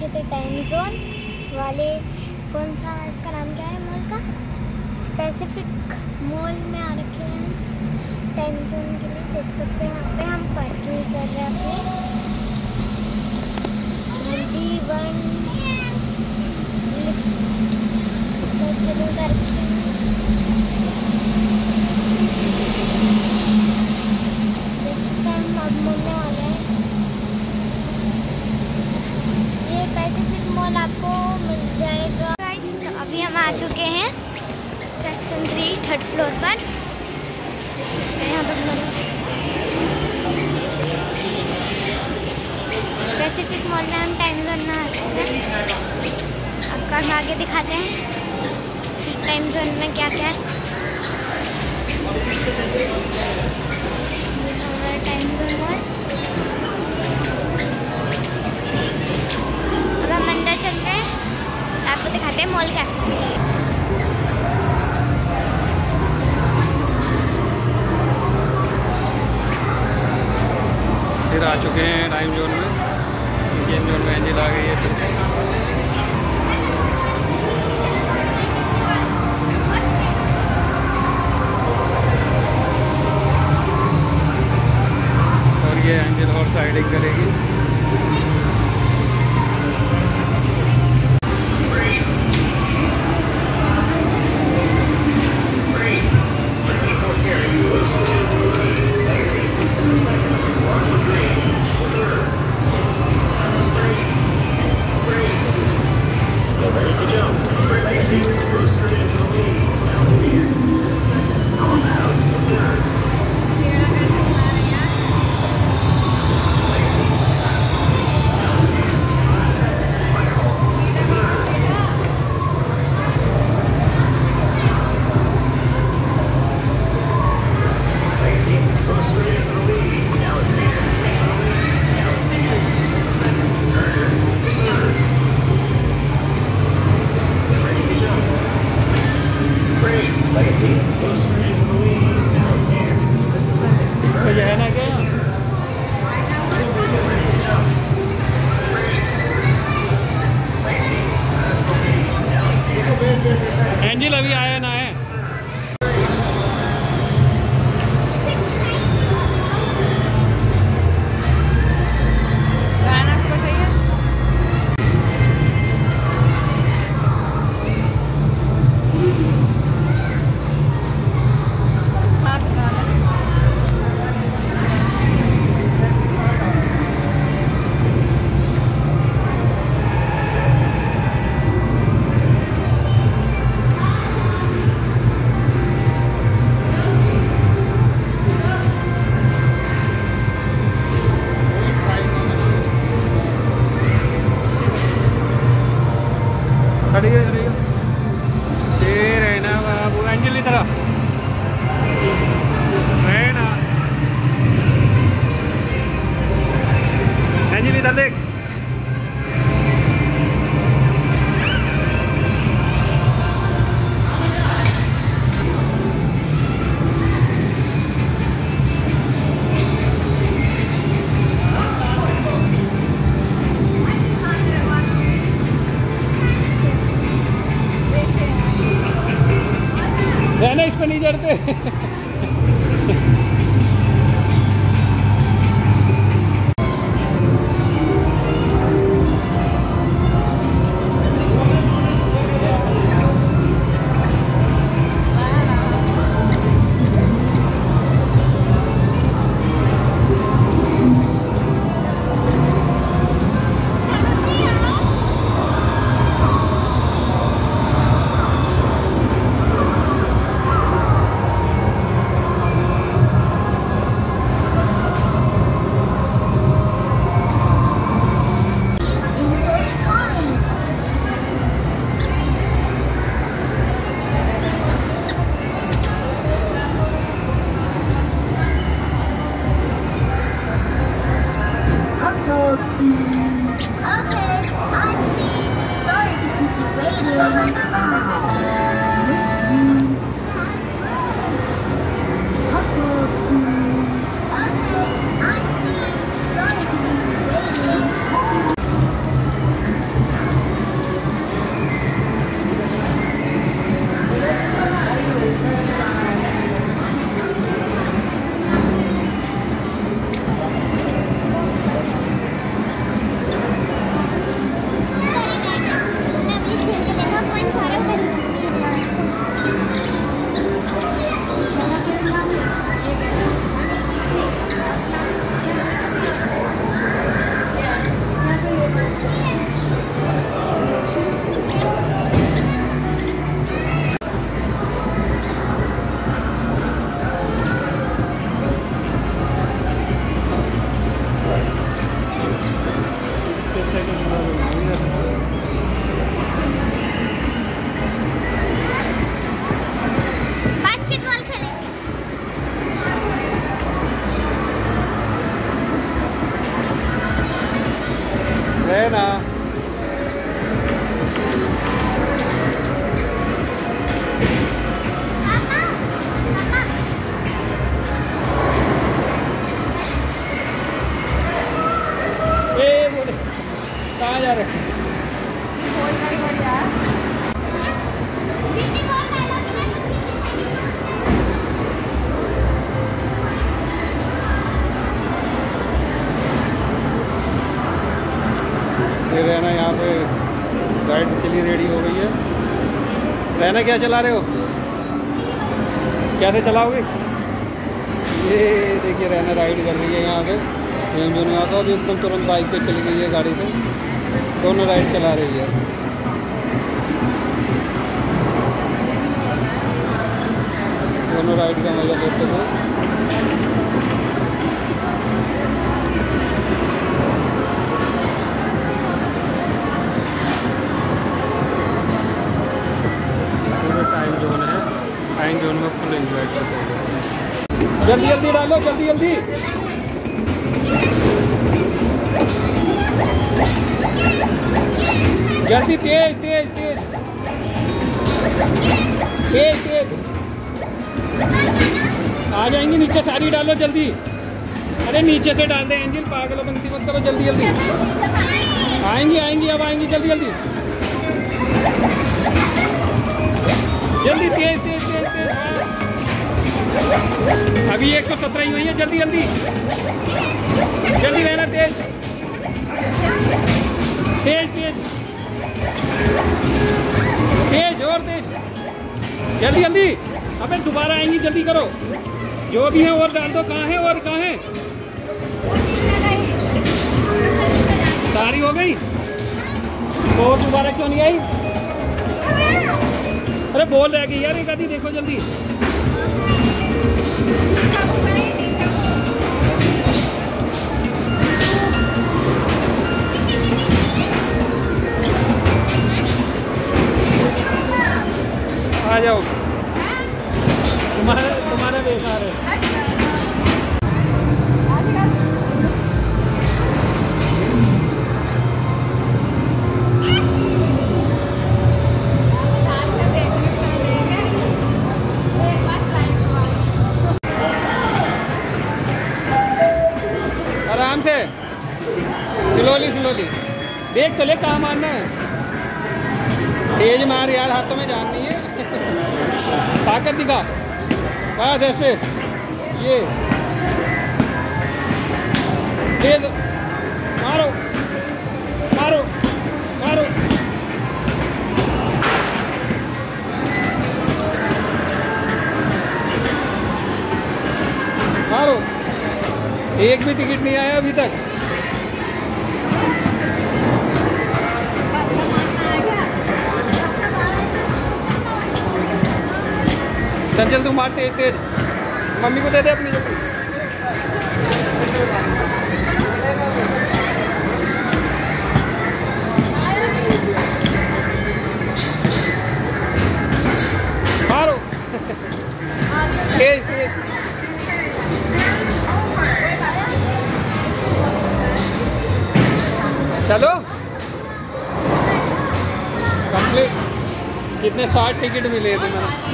रखे थे time zone वाले। कौन सा इसका नाम क्या है मॉल का? पैसिफिक मॉल में आ रखे हैं टाइम जोन के लिए। देख सकते हैं यहाँ पे हम पार्किंग कर रहे हैं अपने B1 शुरू करके। देख सकते हैं हम अब मॉल में आ गए हैं। ये पैसिफिक मॉल आपको मिल जाएगा गाइस। तो अभी हम आ चुके हैं सेक्शन 3 थर्ड फ्लोर पर। यहाँ पर पैसिफिक मॉल में हम टाइम जोन में आते हैं। आपका हम आगे दिखाते हैं टाइम जोन में क्या क्या है। हमारा टाइम जोन मॉल। अब हम अंदर चल रहे हैं, आपको दिखाते हैं मॉल कैसा है। फिर आ चुके हैं टाइम जोन में। गेम जोन में एंजल आ गई है फिर। और ये एंजल हॉर्स राइडिंग करेगी। एंजल अभी आया ना है। रहना बाबू एंजल की तरह रहना। एंजल इधर देख। रहना इस पे नहीं चढ़ते। बास्केटबॉल खेलेंगे। रहना कहाँ जा रहे? ये रहना यहाँ पे गाइड के लिए रेडी हो गई है। रहना क्या चला रहे हो? कैसे चलाओगे? ये देखिए रहना राइड कर रही है यहाँ पे जो में आता है। एकदम तुरंत बाइक पे चली गई है गाड़ी से, दोनों राइड चला रही है। दोनों राइड का मजा लेते हुए पूरे टाइम जोन है, टाइम जोन में फुल एंजॉय करते हैं। जल्दी जल्दी डालो, जल्दी जल्दी। जल्दी, तेज तेज तेज तेज तेज। आ जाएंगी नीचे, सारी डालो जल्दी। अरे नीचे से डाल दे एंजिल, पागल बनती मत करो, जल्दी जल्दी। आएंगी आएंगी, अब आएंगी, जल्दी जल्दी जल्दी, तेज तेज तेज तेज। अभी 117 ही हुई है, जल्दी जल्दी जल्दी रहना, तेज तेज तेज तेज और तेज, जल्दी जल्दी। अबे दोबारा आएंगी, जल्दी करो, जो भी है और डाल दो। कहाँ है और कहाँ है? सारी हो गई और दोबारा क्यों नहीं आई? अरे बोल रहा कि यार एक आधी देखो जल्दी। आ जाओ, तुम्हारा बेकार है। आराम से, स्लोली स्लोली देख तो ले, कहाँ मारना है। तेज मार यार, हाथों में जान नहीं है। ताकत दिखा, बस ऐसे, ये तेज मारो मारो मारो। मारो, एक भी टिकट नहीं आया अभी तक। चल चल तू मार, तेज तेज। मम्मी को दे दे अपनी जल्दी। मारो तेज तेज। चलो कंप्लीट। कितने 60 टिकट मिले थे मैंने।